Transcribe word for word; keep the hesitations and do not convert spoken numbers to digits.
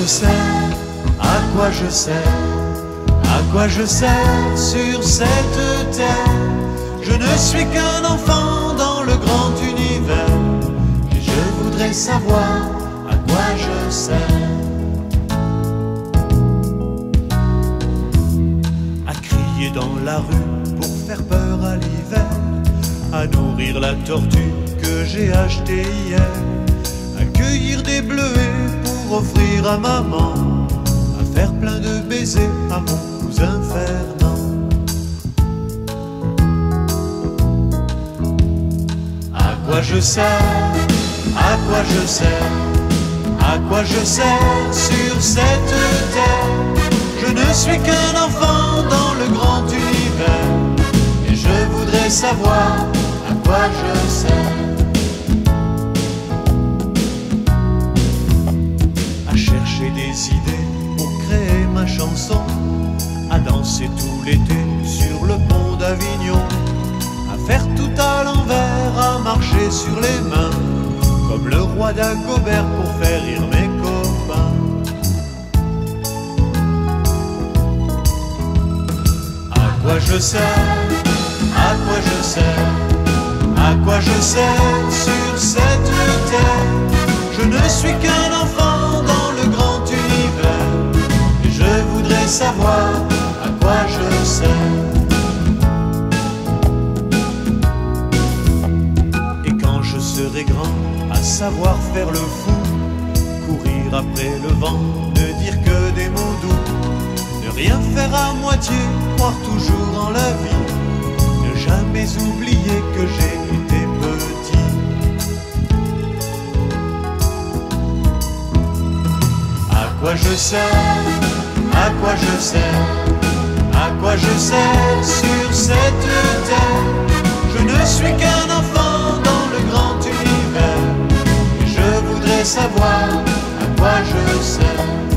sers, à quoi je sers, à quoi je sers sur cette terre. Je ne suis qu'un enfant dans le grand univers, et je voudrais savoir à quoi je sers. À crier dans la rue pour faire peur à l'hiver, à nourrir la tortue que j'ai achetée hier, à cueillir des bleuets pour offrir à maman, à faire plein de baisers à mon cousin Fernand. À quoi je sers, à quoi je sers, à quoi je sers sur cette terre. Je ne suis qu'un enfant dans le grand univers, et je voudrais savoir à quoi je sers. À chercher des idées pour créer ma chanson, à danser tout l'été sur le pont d'Avignon, à faire tout à l'envers, à marcher sur les mains comme le roi d'Agobert pour faire rire mes copains. À quoi je sers, à quoi je sers, à quoi je sers sur cette terre. Je ne suis qu'un enfant dans le grand univers, et je voudrais savoir à quoi je sers. Et quand je serai grand, à savoir faire le fou, courir après le vent, ne dire que des mots doux, ne rien faire à moitié, croire toujours en la vie, ne jamais oublier que j'ai été petit. À quoi je sers, à quoi je sers, à quoi je sers sur cette terre. Je ne suis qu'un enfant dans le grand univers, et je voudrais savoir à quoi je sers.